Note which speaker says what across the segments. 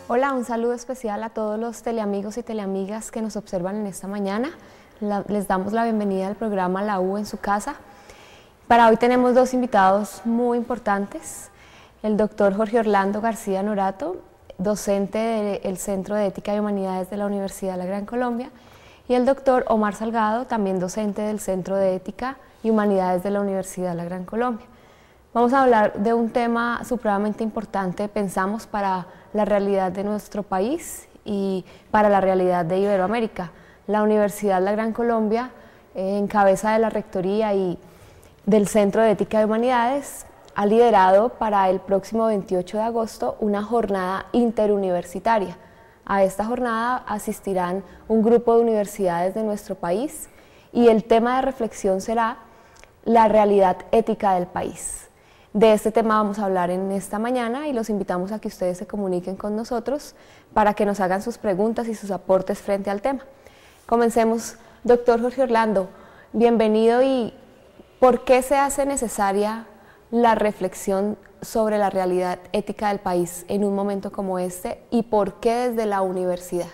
Speaker 1: Hola, un saludo especial a todos los teleamigos y teleamigas que nos observan en esta mañana. Les damos la bienvenida al programa La U en su casa. Para hoy tenemos dos invitados muy importantes. El doctor Jorge Orlando García Norato, docente del Centro de Ética y Humanidades de la Universidad de la Gran Colombia, y el doctor Omar Salgado, también docente del Centro de Ética y Humanidades de la Universidad de la Gran Colombia. Vamos a hablar de un tema supremamente importante, pensamos, para la realidad de nuestro país y para la realidad de Iberoamérica. La Universidad de la Gran Colombia, en cabeza de la Rectoría y del Centro de Ética y Humanidades, ha liderado para el próximo 28 de agosto una jornada interuniversitaria. A esta jornada asistirán un grupo de universidades de nuestro país y el tema de reflexión será la realidad ética del país. De este tema vamos a hablar en esta mañana y los invitamos a que ustedes se comuniquen con nosotros para que nos hagan sus preguntas y sus aportes frente al tema. Comencemos. Doctor Jorge Orlando, bienvenido. ¿Y por qué se hace necesaria la reflexión sobre la realidad ética del país en un momento como este y por qué desde la universidad?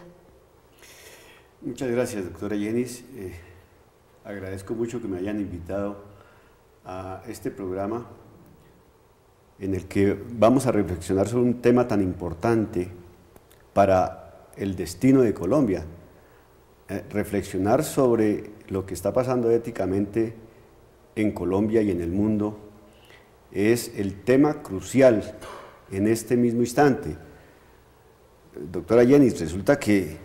Speaker 2: Muchas gracias, doctora Yenis. Agradezco mucho que me hayan invitado a este programa en el que vamos a reflexionar sobre un tema tan importante para el destino de Colombia. Reflexionar sobre lo que está pasando éticamente en Colombia y en el mundo es el tema crucial en este mismo instante. Doctora Yenis, resulta que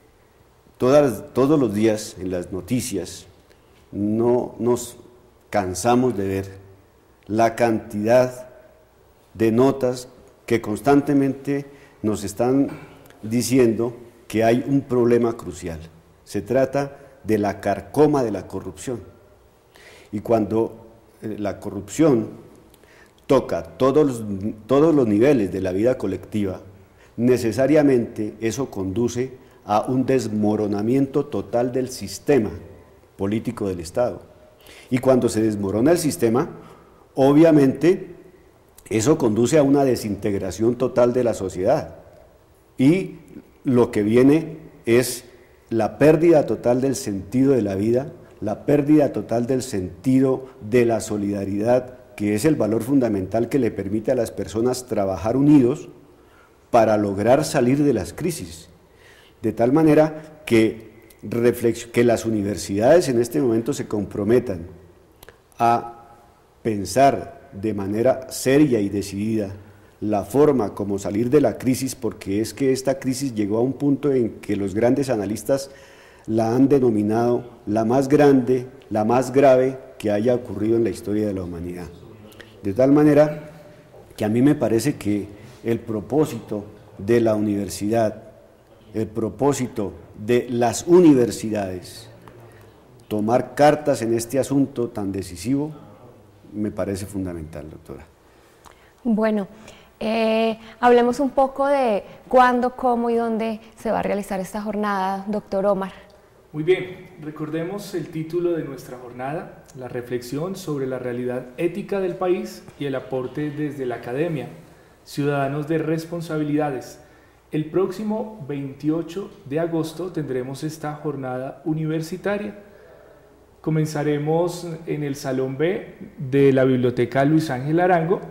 Speaker 2: todos los días en las noticias no nos cansamos de ver la cantidad de notas que constantemente nos están diciendo que hay un problema crucial. Se trata de la carcoma de la corrupción. Y cuando la corrupción toca todos los niveles de la vida colectiva, necesariamente eso conduce a un desmoronamiento total del sistema político del Estado. Y cuando se desmorona el sistema, obviamente eso conduce a una desintegración total de la sociedad. Y lo que viene es la pérdida total del sentido de la vida, la pérdida total del sentido de la solidaridad, que es el valor fundamental que le permite a las personas trabajar unidos para lograr salir de las crisis. De tal manera que las universidades en este momento se comprometan a pensar de manera seria y decidida la forma como salir de la crisis, porque es que esta crisis llegó a un punto en que los grandes analistas la han denominado la más grande, la más grave que haya ocurrido en la historia de la humanidad. De tal manera que a mí me parece que el propósito de la universidad, el propósito de las universidades, tomar cartas en este asunto tan decisivo, me parece fundamental, doctora.
Speaker 1: Bueno, hablemos un poco de cuándo, cómo y dónde se va a realizar esta jornada, doctor Omar.
Speaker 3: Muy bien, recordemos el título de nuestra jornada, la reflexión sobre la realidad ética del país y el aporte desde la academia, ciudadanos de responsabilidades. El próximo 28 de agosto tendremos esta jornada universitaria. Comenzaremos en el Salón B de la Biblioteca Luis Ángel Arango.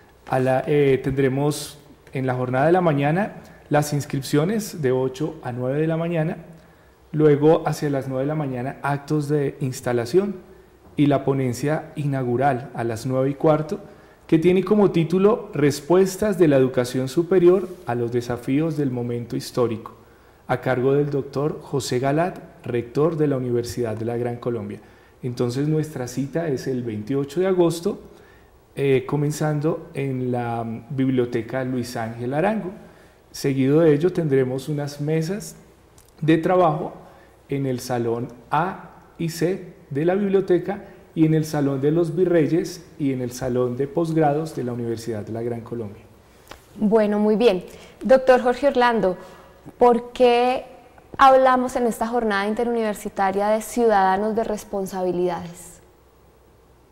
Speaker 3: Tendremos en la jornada de la mañana las inscripciones de 8 a 9 de la mañana, luego hacia las 9 de la mañana actos de instalación y la ponencia inaugural a las 9:15, que tiene como título Respuestas de la educación superior a los desafíos del momento histórico, a cargo del doctor José Galat, rector de la Universidad de la Gran Colombia. Entonces nuestra cita es el 28 de agosto, comenzando en la Biblioteca Luis Ángel Arango. Seguido de ello tendremos unas mesas de trabajo en el Salón A y C de la biblioteca y en el Salón de los Virreyes y en el Salón de Posgrados de la Universidad de la Gran Colombia.
Speaker 1: Bueno, muy bien. Doctor Jorge Orlando, ¿por qué hablamos en esta jornada interuniversitaria de ciudadanos de responsabilidades?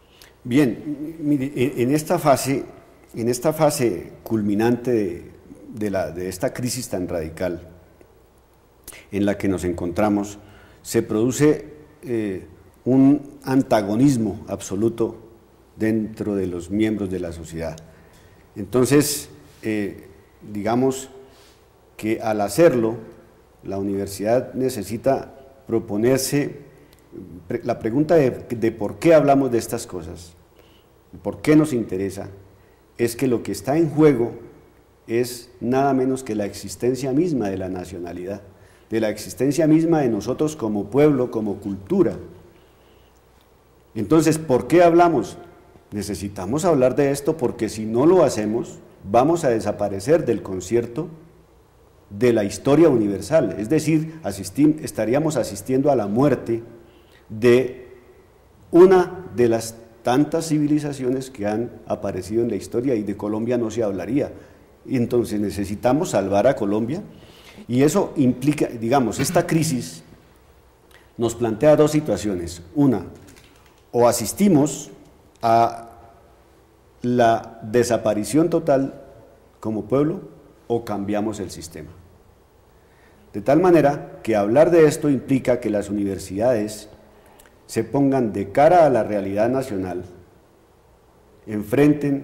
Speaker 2: Bien, mire, en esta fase culminante de esta crisis tan radical en la que nos encontramos, se produce un antagonismo absoluto dentro de los miembros de la sociedad. Entonces, digamos que al hacerlo, la universidad necesita proponerse la pregunta de por qué hablamos de estas cosas, por qué nos interesa, es que lo que está en juego es nada menos que la existencia misma de la nacionalidad, de la existencia misma de nosotros como pueblo, como cultura. Entonces, ¿por qué hablamos? Necesitamos hablar de esto porque si no lo hacemos, vamos a desaparecer del concierto de la historia universal, es decir, estaríamos asistiendo a la muerte de una de las tantas civilizaciones que han aparecido en la historia, y de Colombia no se hablaría. Y entonces necesitamos salvar a Colombia, y eso implica, digamos, esta crisis nos plantea dos situaciones. Una, o asistimos a la desaparición total como pueblo, o cambiamos el sistema. De tal manera que hablar de esto implica que las universidades se pongan de cara a la realidad nacional, enfrenten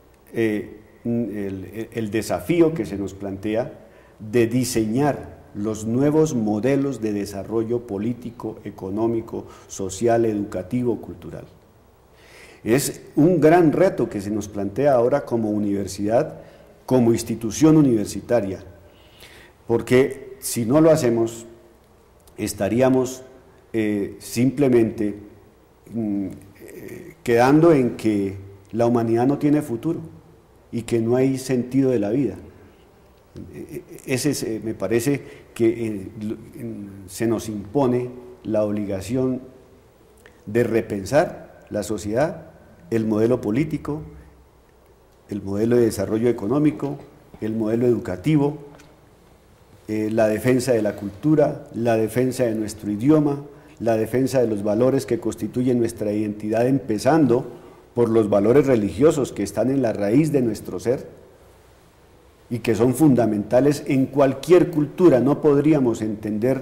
Speaker 2: el desafío que se nos plantea de diseñar los nuevos modelos de desarrollo político, económico, social, educativo, cultural. Es un gran reto que se nos plantea ahora como universidad, como institución universitaria, porque si no lo hacemos, estaríamos simplemente quedando en que la humanidad no tiene futuro y que no hay sentido de la vida. Me parece que se nos impone la obligación de repensar la sociedad, el modelo político, el modelo de desarrollo económico, el modelo educativo, la defensa de la cultura, la defensa de nuestro idioma, la defensa de los valores que constituyen nuestra identidad, empezando por los valores religiosos que están en la raíz de nuestro ser y que son fundamentales en cualquier cultura. No podríamos entender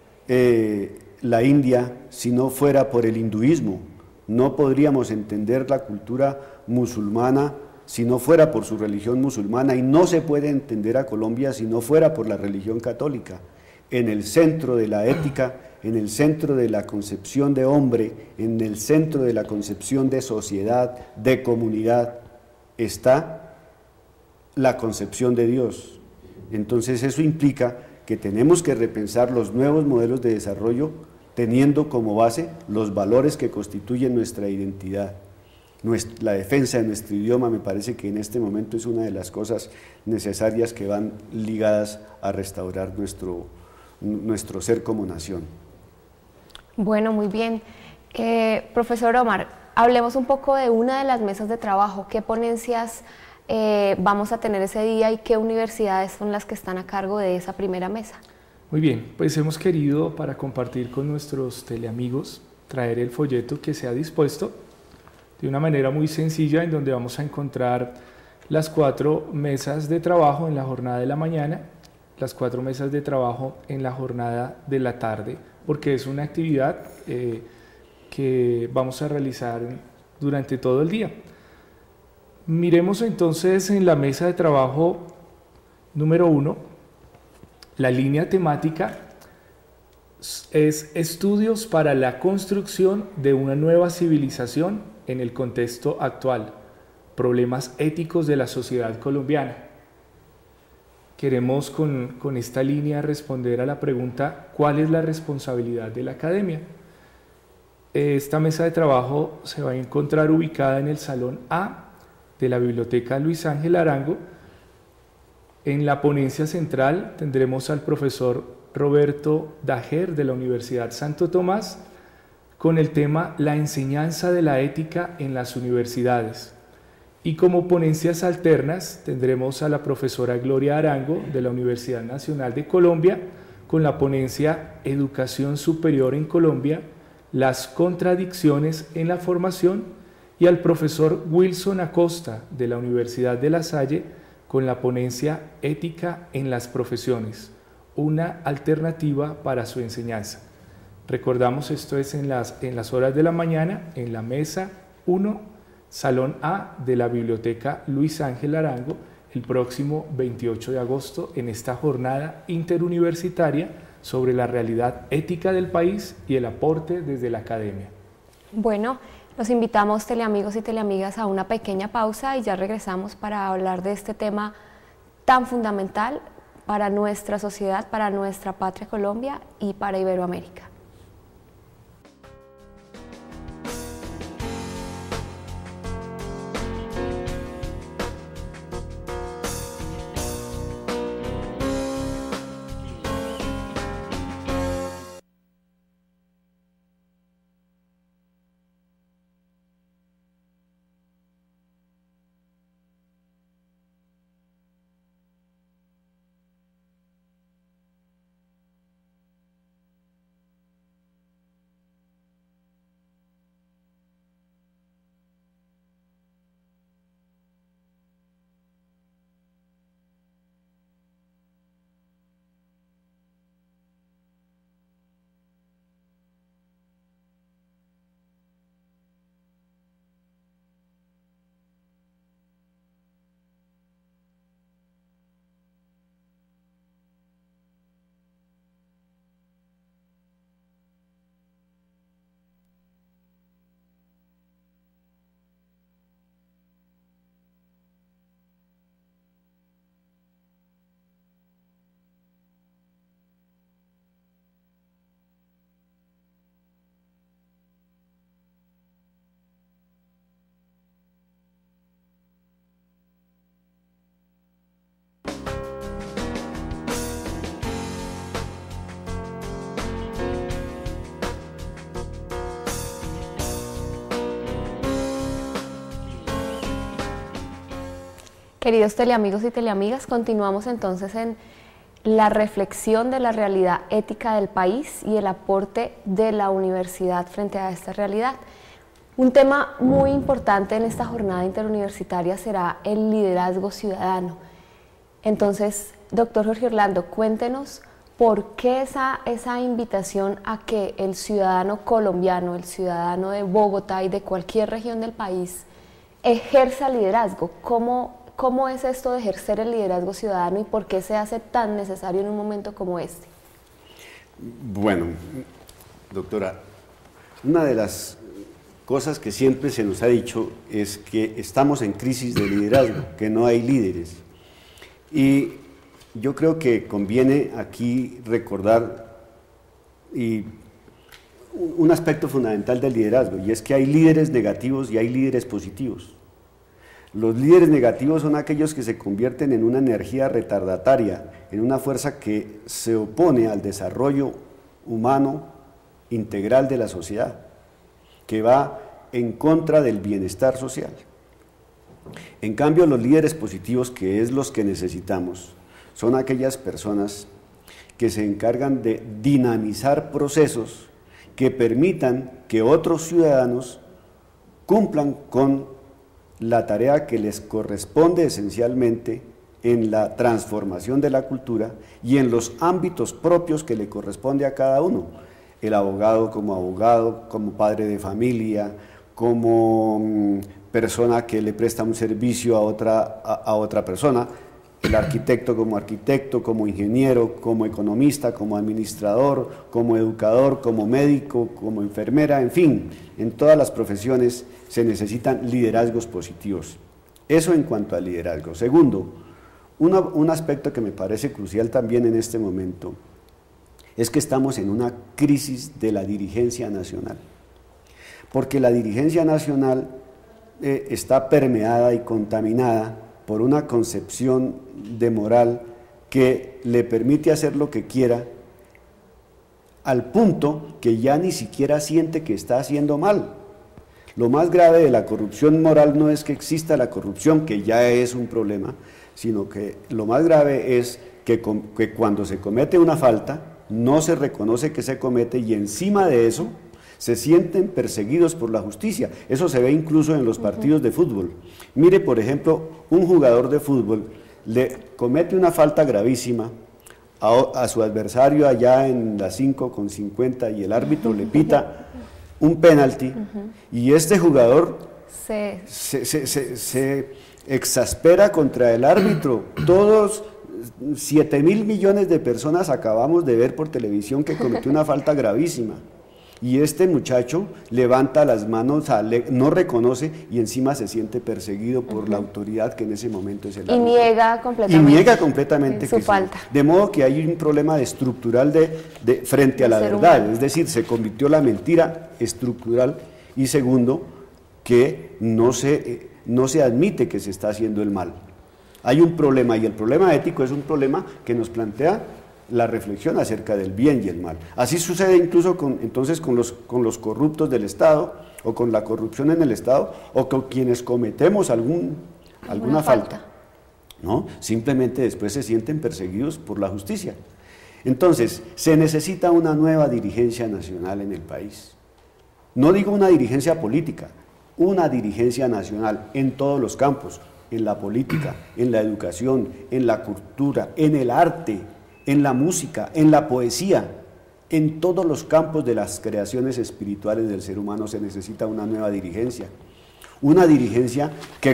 Speaker 2: la India si no fuera por el hinduismo, no podríamos entender la cultura musulmana si no fuera por su religión musulmana, y no se puede entender a Colombia si no fuera por la religión católica. En el centro de la ética, en el centro de la concepción de hombre, en el centro de la concepción de sociedad, de comunidad, está la concepción de Dios. Entonces eso implica que tenemos que repensar los nuevos modelos de desarrollo teniendo como base los valores que constituyen nuestra identidad. La defensa de nuestro idioma me parece que en este momento es una de las cosas necesarias que van ligadas a restaurar nuestro ser como nación.
Speaker 1: Bueno, muy bien. Profesor Omar, hablemos un poco de una de las mesas de trabajo. ¿Qué ponencias vamos a tener ese día y qué universidades son las que están a cargo de esa primera mesa?
Speaker 3: Muy bien, pues hemos querido, para compartir con nuestros teleamigos, traer el folleto que se ha dispuesto de una manera muy sencilla, en donde vamos a encontrar las 4 mesas de trabajo en la jornada de la mañana, las 4 mesas de trabajo en la jornada de la tarde, porque es una actividad que vamos a realizar durante todo el día. Miremos entonces en la mesa de trabajo número 1, la línea temática es estudios para la construcción de una nueva civilización en el contexto actual, problemas éticos de la sociedad colombiana. Queremos con esta línea responder a la pregunta: ¿cuál es la responsabilidad de la academia? Esta mesa de trabajo se va a encontrar ubicada en el Salón A de la Biblioteca Luis Ángel Arango. En la ponencia central tendremos al profesor Roberto Dajer de la Universidad Santo Tomás, con el tema La enseñanza de la ética en las universidades. Y como ponencias alternas tendremos a la profesora Gloria Arango de la Universidad Nacional de Colombia, con la ponencia Educación Superior en Colombia, las contradicciones en la formación, y al profesor Wilson Acosta de la Universidad de La Salle, con la ponencia Ética en las profesiones, una alternativa para su enseñanza. Recordamos, esto es en las horas de la mañana, en la mesa 1, Salón A de la Biblioteca Luis Ángel Arango, el próximo 28 de agosto, en esta jornada interuniversitaria sobre la realidad ética del país y el aporte desde la academia.
Speaker 1: Bueno, los invitamos, teleamigos y teleamigas, a una pequeña pausa y ya regresamos para hablar de este tema tan fundamental para nuestra sociedad, para nuestra patria Colombia y para Iberoamérica. Queridos teleamigos y teleamigas, continuamos entonces en la reflexión de la realidad ética del país y el aporte de la universidad frente a esta realidad. Un tema muy importante en esta jornada interuniversitaria será el liderazgo ciudadano. Entonces, doctor Jorge Orlando, cuéntenos por qué esa invitación a que el ciudadano colombiano, el ciudadano de Bogotá y de cualquier región del país ejerza liderazgo. ¿Cómo es esto de ejercer el liderazgo ciudadano y por qué se hace tan necesario en un momento como este?
Speaker 2: Bueno, doctora, una de las cosas que siempre se nos ha dicho es que estamos en crisis de liderazgo, que no hay líderes. Y yo creo que conviene aquí recordar un aspecto fundamental del liderazgo, y es que hay líderes negativos y hay líderes positivos. Los líderes negativos son aquellos que se convierten en una energía retardataria, en una fuerza que se opone al desarrollo humano integral de la sociedad, que va en contra del bienestar social. En cambio, los líderes positivos, que es los que necesitamos, son aquellas personas que se encargan de dinamizar procesos que permitan que otros ciudadanos cumplan con la tarea que les corresponde esencialmente en la transformación de la cultura y en los ámbitos propios que le corresponde a cada uno. El abogado, como padre de familia, como persona que le presta un servicio a otra persona, el arquitecto, como ingeniero, como economista, como administrador, como educador, como médico, como enfermera, en fin, en todas las profesiones se necesitan liderazgos positivos. Eso en cuanto al liderazgo. Segundo, un aspecto que me parece crucial también en este momento es que estamos en una crisis de la dirigencia nacional, porque la dirigencia nacional está permeada y contaminada por una concepción de moral que le permite hacer lo que quiera, al punto que ya ni siquiera siente que está haciendo mal. Lo más grave de la corrupción moral no es que exista la corrupción, que ya es un problema, sino que lo más grave es que cuando se comete una falta, no se reconoce que se comete y encima de eso se sienten perseguidos por la justicia. Eso se ve incluso en los partidos de fútbol. Mire, por ejemplo, un jugador de fútbol le comete una falta gravísima a su adversario allá en la 5:50 y el árbitro le pita un penalti y este jugador se exaspera contra el árbitro. Todos 7.000 millones de personas acabamos de ver por televisión que cometió una falta gravísima. Y este muchacho levanta las manos, no reconoce y encima se siente perseguido por la autoridad que en ese momento es el árbitro.
Speaker 1: Y niega completamente
Speaker 2: su
Speaker 1: falta.
Speaker 2: De modo que hay un problema estructural frente a la verdad, humano. Es decir, se convirtió la mentira estructural. Y segundo, que no se admite que se está haciendo el mal. Hay un problema y el problema ético es un problema que nos plantea la reflexión acerca del bien y el mal. Así sucede incluso entonces con los corruptos del Estado o con la corrupción en el Estado o con quienes cometemos alguna falta, ¿no? Simplemente después se sienten perseguidos por la justicia. Entonces, se necesita una nueva dirigencia nacional en el país. No digo una dirigencia política, una dirigencia nacional en todos los campos, en la política, en la educación, en la cultura, en el arte, en la música, en la poesía, en todos los campos de las creaciones espirituales del ser humano se necesita una nueva dirigencia. Una dirigencia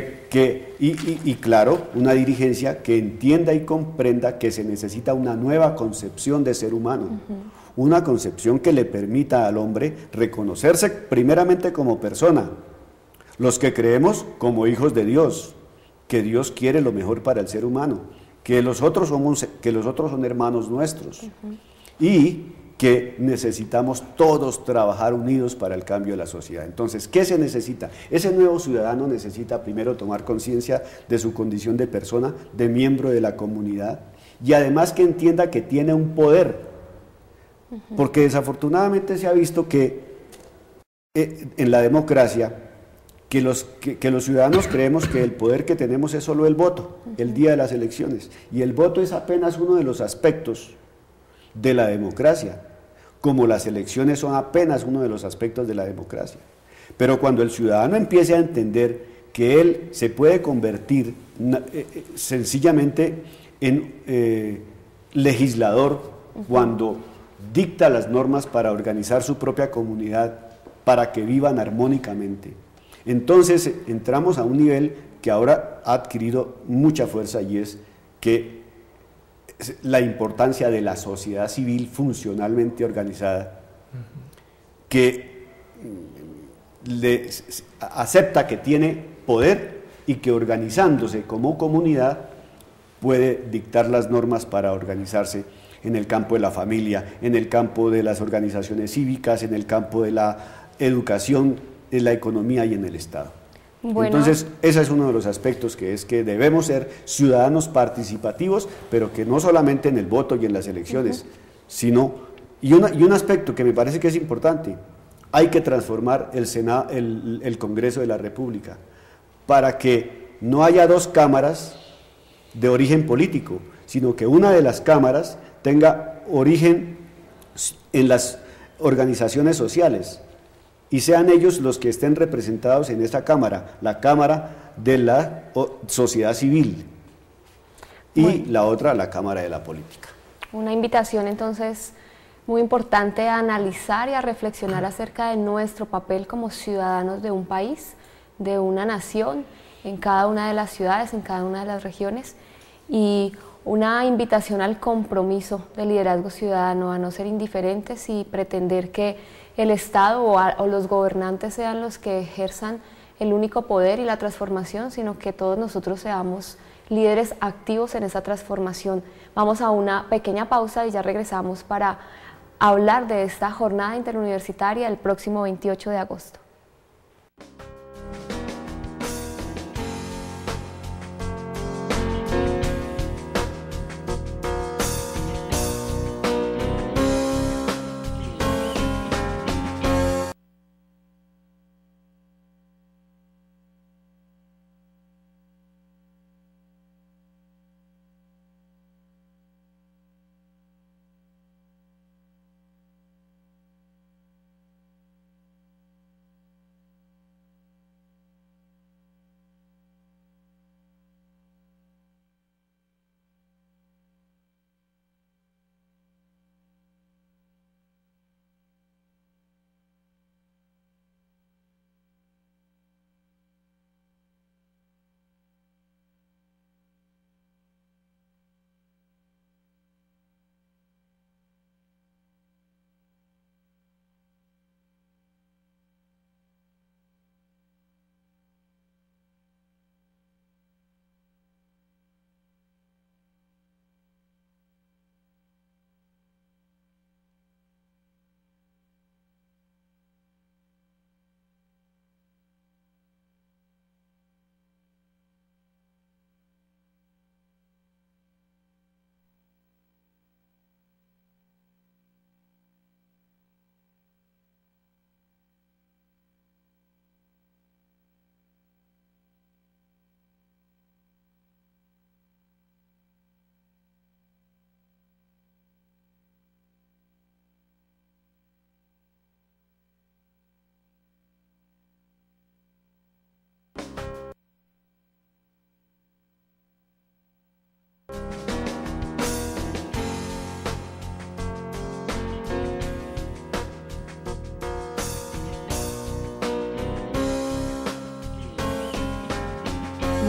Speaker 2: una dirigencia que entienda y comprenda que se necesita una nueva concepción de ser humano, una concepción que le permita al hombre reconocerse primeramente como persona, los que creemos como hijos de Dios, que Dios quiere lo mejor para el ser humano, que los otros son hermanos nuestros y que necesitamos todos trabajar unidos para el cambio de la sociedad. Entonces, ¿qué se necesita? Ese nuevo ciudadano necesita primero tomar conciencia de su condición de persona, de miembro de la comunidad y además que entienda que tiene un poder, porque desafortunadamente se ha visto que en la democracia que los ciudadanos creemos que el poder que tenemos es solo el voto, el día de las elecciones, y el voto es apenas uno de los aspectos de la democracia, como las elecciones son apenas uno de los aspectos de la democracia. Pero cuando el ciudadano empiece a entender que él se puede convertir sencillamente en legislador cuando dicta las normas para organizar su propia comunidad, para que vivan armónicamente, entonces entramos a un nivel que ahora ha adquirido mucha fuerza y es que la importancia de la sociedad civil funcionalmente organizada, que acepta que tiene poder y que organizándose como comunidad puede dictar las normas para organizarse en el campo de la familia, en el campo de las organizaciones cívicas, en el campo de la educación, en la economía y en el Estado. Bueno. Entonces, ese es uno de los aspectos que es que debemos ser ciudadanos participativos, pero que no solamente en el voto y en las elecciones, sino, y un aspecto que me parece que es importante, hay que transformar el Congreso de la República para que no haya dos cámaras de origen político, sino que una de las cámaras tenga origen en las organizaciones sociales, y sean ellos los que estén representados en esta Cámara, la Cámara de la Sociedad Civil y la otra, la Cámara de la Política.
Speaker 1: Una invitación entonces muy importante a analizar y a reflexionar acerca de nuestro papel como ciudadanos de un país, de una nación, en cada una de las ciudades, en cada una de las regiones, y una invitación al compromiso del liderazgo ciudadano, a no ser indiferentes y pretender que el Estado o los gobernantes sean los que ejerzan el único poder y la transformación, sino que todos nosotros seamos líderes activos en esa transformación. Vamos a una pequeña pausa y ya regresamos para hablar de esta jornada interuniversitaria el próximo 28 de agosto.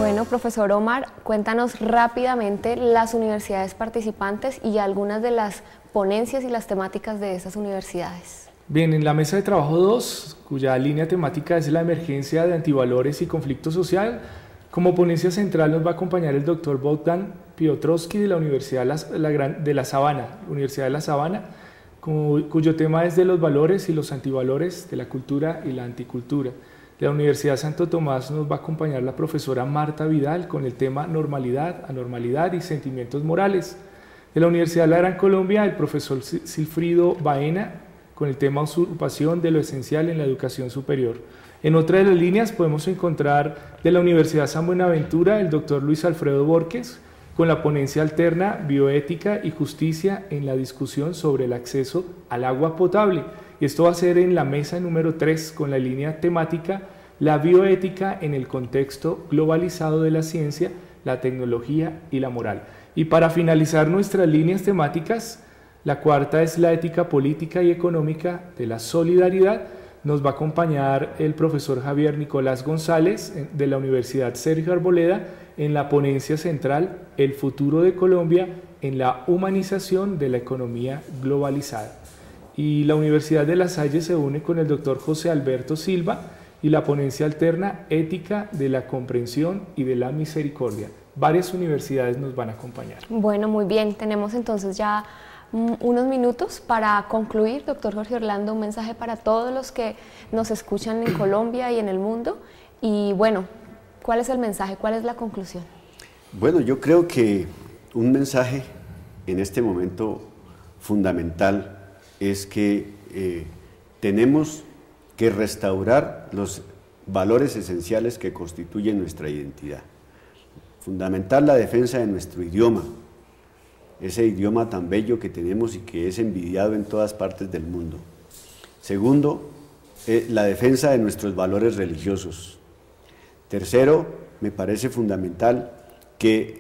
Speaker 1: Bueno, profesor Omar, cuéntanos rápidamente las universidades participantes y algunas de las ponencias y las temáticas de esas universidades.
Speaker 3: Bien, en la mesa de trabajo 2, cuya línea temática es la emergencia de antivalores y conflicto social, como ponencia central nos va a acompañar el doctor Bogdan Piotrowski de la Universidad de La Sabana, cuyo tema es de los valores y los antivalores de la cultura y la anticultura. De la Universidad Santo Tomás nos va a acompañar la profesora Marta Vidal con el tema normalidad, anormalidad y sentimientos morales. De la Universidad de la Gran Colombia, el profesor Silfrido Baena con el tema usurpación de lo esencial en la educación superior. En otra de las líneas podemos encontrar de la Universidad San Buenaventura el doctor Luis Alfredo Borges con la ponencia alterna Bioética y Justicia en la discusión sobre el acceso al agua potable. Y esto va a ser en la mesa número 3 con la línea temática La bioética en el contexto globalizado de la ciencia, la tecnología y la moral. Y para finalizar nuestras líneas temáticas, la cuarta es la ética política y económica de la solidaridad. Nos va a acompañar el profesor Javier Nicolás González de la Universidad Sergio Arboleda en la ponencia central El futuro de Colombia en la humanización de la economía globalizada. Y la Universidad de La Salle se une con el doctor José Alberto Silva y la ponencia alterna Ética de la comprensión y de la misericordia. Varias universidades nos van a acompañar.
Speaker 1: Bueno, muy bien, tenemos entonces ya unos minutos para concluir. Doctor Jorge Orlando, un mensaje para todos los que nos escuchan en Colombia y en el mundo. Y bueno, ¿cuál es el mensaje? ¿Cuál es la conclusión?
Speaker 2: Bueno, yo creo que un mensaje en este momento fundamental es que tenemos que restaurar los valores esenciales que constituyen nuestra identidad. Fundamental la defensa de nuestro idioma, ese idioma tan bello que tenemos y que es envidiado en todas partes del mundo. Segundo, la defensa de nuestros valores religiosos. Tercero, me parece fundamental que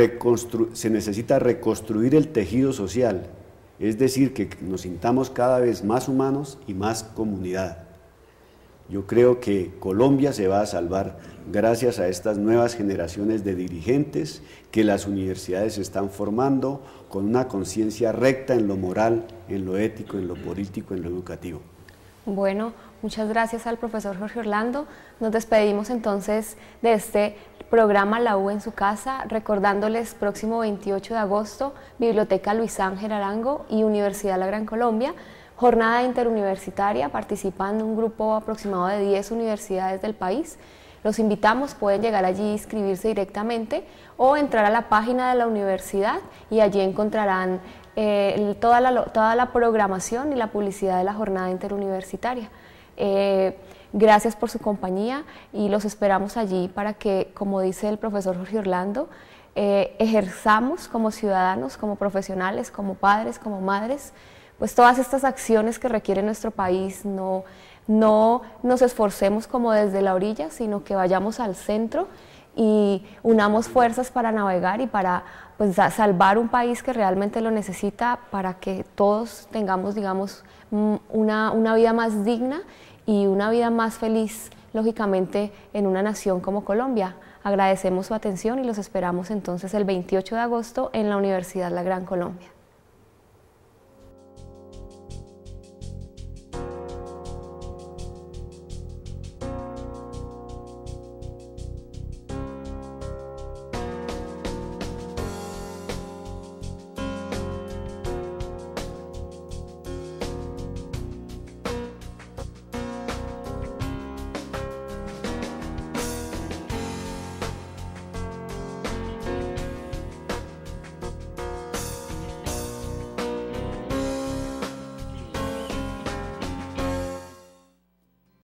Speaker 2: se necesita reconstruir el tejido social, es decir, que nos sintamos cada vez más humanos y más comunidad. Yo creo que Colombia se va a salvar gracias a estas nuevas generaciones de dirigentes que las universidades están formando con una conciencia recta en lo moral, en lo ético, en lo político, en lo educativo.
Speaker 1: Bueno, muchas gracias al profesor Jorge Orlando. Nos despedimos entonces de este programa La U en su casa, recordándoles próximo 28 de agosto, Biblioteca Luis Ángel Arango y Universidad de la Gran Colombia, jornada interuniversitaria, participando un grupo aproximado de 10 universidades del país. Los invitamos, pueden llegar allí e inscribirse directamente o entrar a la página de la universidad y allí encontrarán toda la programación y la publicidad de la jornada interuniversitaria. Gracias por su compañía y los esperamos allí para que, como dice el profesor Jorge Orlando, ejerzamos como ciudadanos, como profesionales, como padres, como madres, pues todas estas acciones que requiere nuestro país. No nos esforcemos como desde la orilla, sino que vayamos al centro y unamos fuerzas para navegar y para pues, salvar un país que realmente lo necesita, para que todos tengamos, digamos, una vida más digna y una vida más feliz, lógicamente, en una nación como Colombia. Agradecemos su atención y los esperamos entonces el 28 de agosto en la Universidad La Gran Colombia.